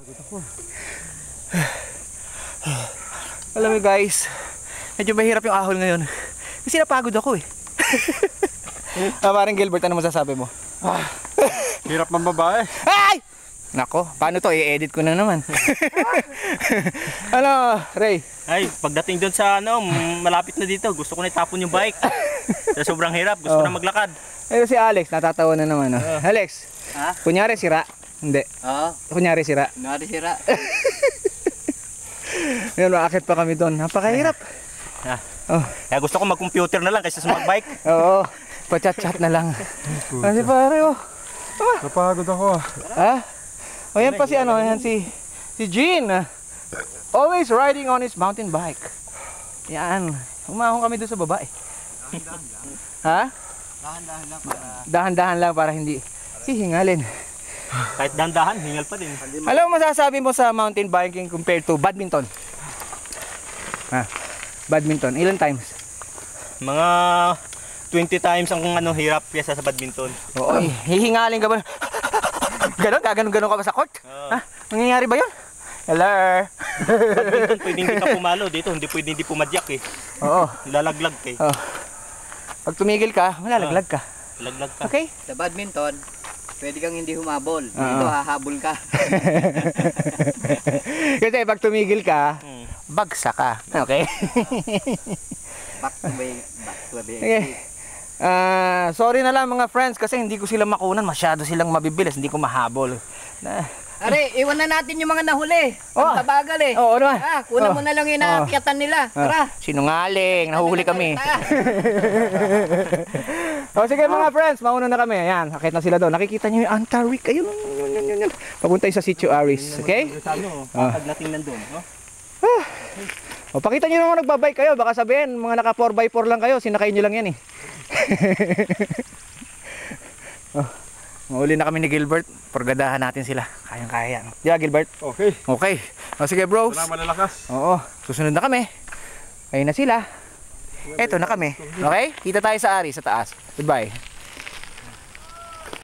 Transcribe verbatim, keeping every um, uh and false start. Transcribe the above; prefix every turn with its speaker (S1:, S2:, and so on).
S1: Alam mo guys, medyo mahirap yung ahol ngayon. Kasi napagod ako eh. Ah, parang Gilbert, ano masasabi mo?
S2: Ah, hirap mang babae.
S1: Ay! Nako, paano to? I-edit ko na naman. Ano, Ray?
S3: Ay, pagdating doon sa ano, malapit na dito, gusto ko na itapon yung bike. Sa sobrang hirap, gusto
S1: Oh.
S3: ko na maglakad.
S1: Ayun si Alex, natatawa na naman. Oh.
S3: Uh.
S1: Alex,
S4: Ha?
S1: kunyari sira. Hindi.
S4: Oo.
S1: Kunyari sira.
S4: Nari sira.
S1: Ngayon, maakit pa kami doon. Napakahirap.
S3: Ah.
S1: Oh.
S3: Kaya gusto ko mag-computer na lang kaysa sa mag-bike.
S1: Oo, pa-chat-chat na lang. Kasi pare, oh.
S2: Napagod ako ah.
S1: Ha? O yan pa si ano, yan si si Jean. Always riding on his mountain bike. Yan. Umahon kami doon sa baba eh. Ha?
S4: Dahan-dahan lang para...
S1: Dahan-dahan lang para hindi hihingalin.
S3: Kahit dandahan, hingal pa din.
S1: Alam mo masasabi mo sa mountain biking compared to badminton? Ha? Badminton, ilan times?
S3: Mga twenty times ang ano, hirap kaysa sa badminton.
S1: Oo, eh, hihingalin ka ba? Ganon, gaganon-ganon ka ba sa court?
S3: Oo.
S1: Ha? Nangyayari ba yun? Hello?
S3: Badminton, pwede hindi ka pumalo dito, hindi pwede hindi pumadyak eh.
S1: Oo.
S3: Lalaglag ka eh.
S1: Oh. Pag tumigil ka, malalaglag ka.
S3: Lalaglag ka.
S1: Okay?
S4: Sa badminton, pwede kang hindi humabol.
S1: Oo.
S4: Dito hahabol ka.
S1: Kasi pag tumigil ka,
S3: Hmm.
S1: bagsak ka. Okay?
S4: Back to bay, back to bay.
S1: Okay. Ah, sorry na lang mga friends kasi hindi ko sila makunan, masyado silang mabibilis, hindi ko mahabol. Na,
S4: Are, iwan na natin yung mga nahuli.
S1: Oh.
S4: Ang tabagal eh.
S1: Oo, ano ba?
S4: Ah, kunan
S1: Oh.
S4: mo na lang yung
S1: Oh.
S4: naakyatan nila.
S1: ah,
S4: Tara.
S1: sinungaling, nahuhuli kami.
S4: Tara.
S1: O sige mga friends, mauna na kami. Ayan, akit na sila doon. Nakikita niyo yung Antarwick. Ayun, yun, yun, yun, yun. Papunta yung sa Sitio Aris, okay?
S3: Sa ano,
S1: Ah.
S3: pag natin nandun, no?
S1: O pakita niyo naman nagbabike kayo, baka sabihin mga naka four by four lang kayo, sinakay niyo lang yan eh. Oh, mauli na kami ni Gilbert, porgadahan natin sila. Kayang-kaya. Di ba Gilbert?
S2: Okay.
S1: Okay. O sige bros.
S2: Wala malalakas.
S1: Oo, susunod na kami. Ayun na sila. Eto na kami. Okay? Kita tayo sa Aris sa taas. Goodbye.